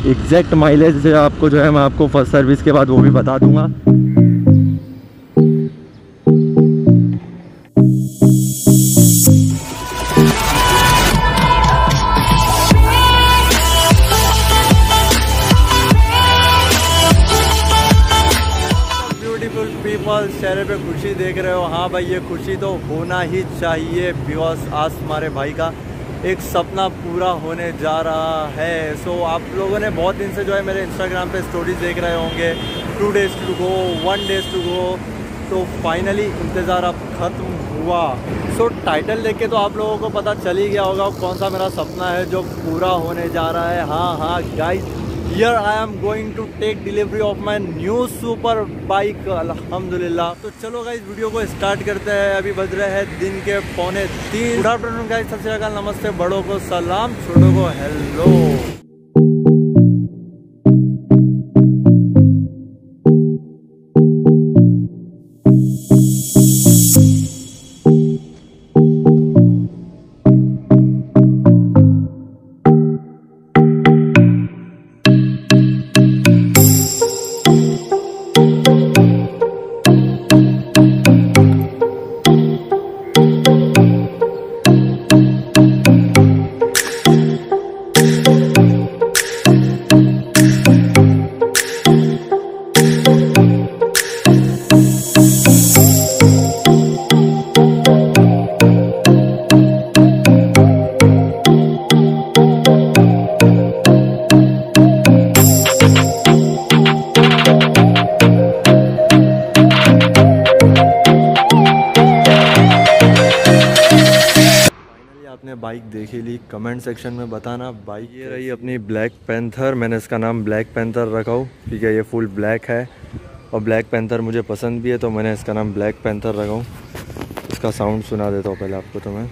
Exact mileage आपको जो है मैं आपको फर्स्ट सर्विस के बाद वो भी बता दूंगा। चेहरे पे खुशी देख रहे हो, हाँ भाई ये खुशी तो होना ही चाहिए बिकॉज आज हमारे भाई का एक सपना पूरा होने जा रहा है। सो आप लोगों ने बहुत दिन से जो है मेरे इंस्टाग्राम पे स्टोरीज देख रहे होंगे, 2 days to go, 1 day to go. तो फाइनली इंतज़ार अब ख़त्म हुआ। सो टाइटल देख के तो आप लोगों को पता चल ही गया होगा कौन सा मेरा सपना है जो पूरा होने जा रहा है। हाँ guys, Here I am going to take delivery of my new super bike, अल्हम्दुलिल्लाह। तो चलो गाइस वीडियो को स्टार्ट करते हैं। अभी बज रहे हैं दिन के 2:45। गुड आफ्टरनून गाइस, सत श्री अकाल, नमस्ते, बड़ों को सलाम, छोटों को हेलो। बाइक देखी ली, कमेंट सेक्शन में बताना। बाइक ये रही अपनी ब्लैक पैंथर। मैंने इसका नाम ब्लैक पैंथर रखा हूँ, ठीक है। ये फुल ब्लैक है और ब्लैक पैंथर मुझे पसंद भी है, तो मैंने इसका नाम ब्लैक पैंथर रखा हूँ। इसका साउंड सुना देता हूँ पहले आपको तो मैं।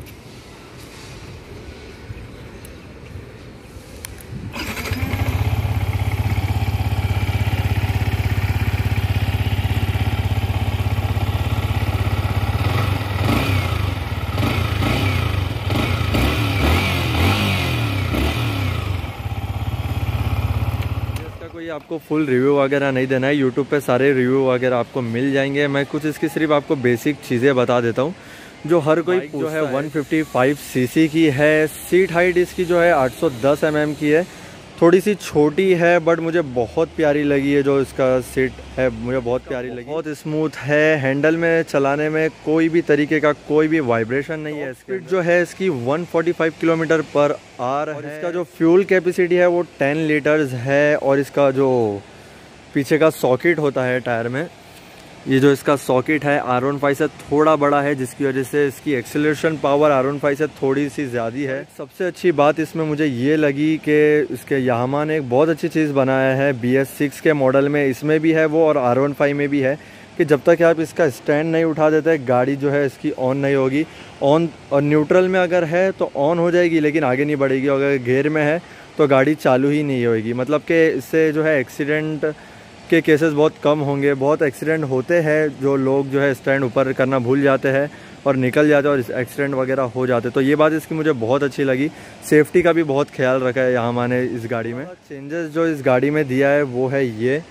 आपको फुल रिव्यू वगैरह नहीं देना है, यूट्यूब पे सारे रिव्यू वगैरह आपको मिल जाएंगे। मैं कुछ इसकी सिर्फ आपको बेसिक चीज़ें बता देता हूँ जो हर कोई जो है 155 सीसी की है। सीट हाइट इसकी जो है 810 mm की है, थोड़ी सी छोटी है बट मुझे बहुत प्यारी लगी है। जो इसका सीट है मुझे बहुत प्यारी लगी, बहुत स्मूथ है। हैंडल में चलाने में कोई भी तरीके का कोई भी वाइब्रेशन नहीं है। स्पीड जो है इसकी 145 km/h है। इसका जो फ्यूल कैपेसिटी है वो 10 लीटर्स है। और इसका जो पीछे का सॉकेट होता है टायर में, ये जो इसका सॉकेट है R15 से थोड़ा बड़ा है, जिसकी वजह से इसकी एक्सेलरेशन पावर R15 से थोड़ी सी ज़्यादा है। सबसे अच्छी बात इसमें मुझे ये लगी कि इसके यामाहा ने एक बहुत अच्छी चीज़ बनाया है। BS6 के मॉडल में इसमें भी है वो, और R15 में भी है कि जब तक आप इसका स्टैंड नहीं उठा देते गाड़ी जो है इसकी ऑन नहीं होगी। ऑन और न्यूट्रल में अगर है तो ऑन हो जाएगी लेकिन आगे नहीं बढ़ेगी। अगर गियर में है तो गाड़ी चालू ही नहीं होगी। मतलब कि इससे जो है एक्सीडेंट के केसेस बहुत कम होंगे। बहुत एक्सीडेंट होते हैं, जो लोग जो है स्टैंड ऊपर करना भूल जाते हैं और निकल जाते हैं और एक्सीडेंट वगैरह हो जाते हैं। तो ये बात इसकी मुझे बहुत अच्छी लगी। सेफ्टी का भी बहुत ख्याल रखा है यहाँ मैंने इस गाड़ी में। चेंजेस जो इस गाड़ी में दिया है वो है ये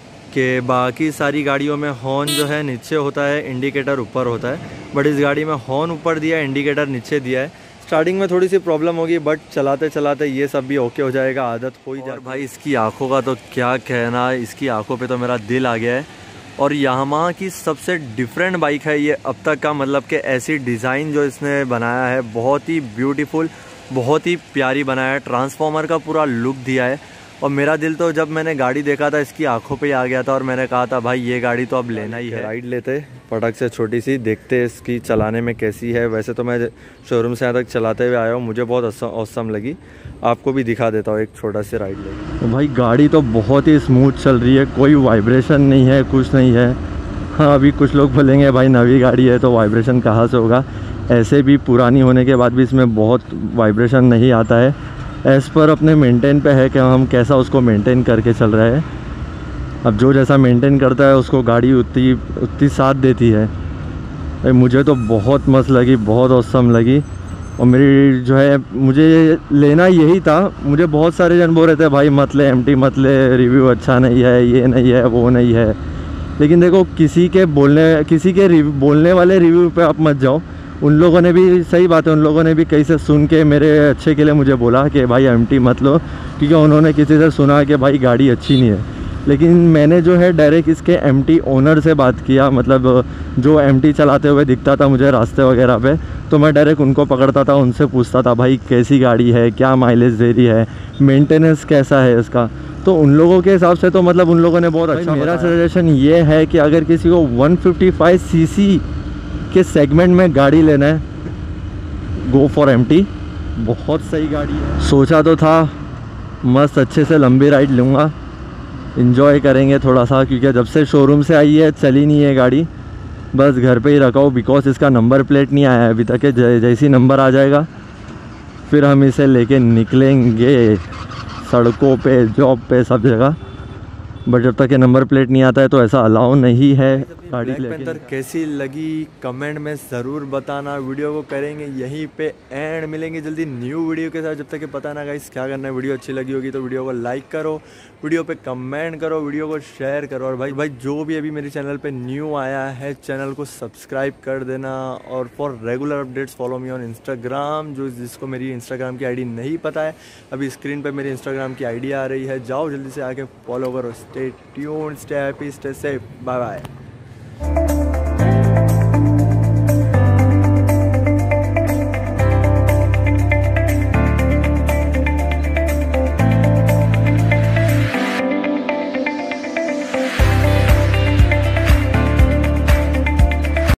कि बाकी सारी गाड़ियों में हॉर्न जो है नीचे होता है, इंडिकेटर ऊपर होता है, बट इस गाड़ी में हॉर्न ऊपर दिया है, इंडिकेटर नीचे दिया है। स्टार्टिंग में थोड़ी सी प्रॉब्लम होगी बट चलाते चलाते ये सब भी ओके हो जाएगा, आदत हो ही जाएगी। भाई इसकी आंखों का तो क्या कहना, इसकी आंखों पे तो मेरा दिल आ गया है। और यामाहा की सबसे डिफरेंट बाइक है ये अब तक का। मतलब कि ऐसी डिज़ाइन जो इसने बनाया है बहुत ही ब्यूटीफुल, बहुत ही प्यारी बनाया है। ट्रांसफॉर्मर का पूरा लुक दिया है। और मेरा दिल तो जब मैंने गाड़ी देखा था इसकी आंखों पे आ गया था और मैंने कहा था भाई ये गाड़ी तो अब लेना ही है। राइड लेते फटक से छोटी सी, देखते इसकी चलाने में कैसी है। वैसे तो मैं शोरूम से यहाँ तक चलाते हुए आया हूँ, मुझे बहुत औसम लगी। आपको भी दिखा देता हूँ एक छोटा सी राइड लेके। तो भाई गाड़ी तो बहुत ही स्मूथ चल रही है, कोई वाइब्रेशन नहीं है, कुछ नहीं है। हाँ अभी कुछ लोग बोलेंगे भाई नवी गाड़ी है तो वाइब्रेशन कहाँ से होगा। ऐसे भी पुरानी होने के बाद भी इसमें बहुत वाइब्रेशन नहीं आता है। एज़ पर अपने मेंटेन पे है कि हम कैसा उसको मेंटेन करके चल रहे हैं। अब जो जैसा मेंटेन करता है उसको गाड़ी उतनी साथ देती है। मुझे तो बहुत मस्त लगी, बहुत औसम लगी। और मेरी जो है मुझे लेना यही था। मुझे बहुत सारे जन बोल रहे थे भाई मत ले MT मत ले, रिव्यू अच्छा नहीं है, ये नहीं है, वो नहीं है। लेकिन देखो किसी के बोलने वाले रिव्यू पे आप मत जाओ। उन लोगों ने भी, सही बात है, उन लोगों ने भी कहीं से सुन के मेरे अच्छे के लिए मुझे बोला कि भाई MT मत लो, क्योंकि उन्होंने किसी से सुना कि भाई गाड़ी अच्छी नहीं है। लेकिन मैंने जो है डायरेक्ट इसके MT ओनर से बात किया, मतलब जो MT चलाते हुए दिखता था मुझे रास्ते वगैरह पे, तो मैं डायरेक्ट उनको पकड़ता था, उनसे पूछता था भाई कैसी गाड़ी है, क्या माइलेज दे रही है, मेंटेनेंस कैसा है इसका। तो उन लोगों के हिसाब से तो मतलब उन लोगों ने बहुत अच्छा। मेरा सजेशन ये है कि अगर किसी को 155 सीसी के सेगमेंट में गाड़ी लेना है, गो फॉर MT, बहुत सही गाड़ी है। सोचा तो था मस्त अच्छे से लंबी राइड लूँगा, इन्जॉय करेंगे थोड़ा सा, क्योंकि जब से शोरूम से आई है चली नहीं है गाड़ी, बस घर पे ही रखा हो, बिकॉज इसका नंबर प्लेट नहीं आया है अभी तक। जैसी नंबर आ जाएगा फिर हम इसे लेके निकलेंगे सड़कों पे, जॉब पे, सब जगह। बट जब तक ये नंबर प्लेट नहीं आता है तो ऐसा अलाउ नहीं है गाड़ी ब्लैक पैंथर कैसी लगी कमेंट में ज़रूर बताना। वीडियो को करेंगे यहीं पे एंड, मिलेंगे जल्दी न्यू वीडियो के साथ। जब तक ये पता ना गाइस क्या करना है, वीडियो अच्छी लगी होगी तो वीडियो को लाइक करो, वीडियो पे कमेंट करो, वीडियो को शेयर करो। और भाई जो भी अभी मेरे चैनल पे न्यू आया है चैनल को सब्सक्राइब कर देना। और for regular updates follow me on Instagram. जिसको मेरी इंस्टाग्राम की ID नहीं पता है, अभी स्क्रीन पर मेरी इंस्टाग्राम की ID आ रही है, जाओ जल्दी से आके फॉलो करो। Stay tuned, stay happy, stay safe, bye bye.